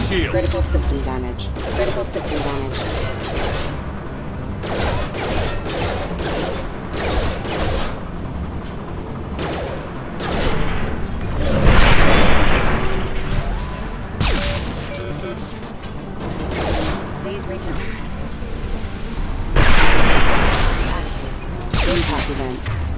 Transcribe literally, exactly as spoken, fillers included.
shield. Critical system damage. Critical system damage. Please reconnect. Impact event.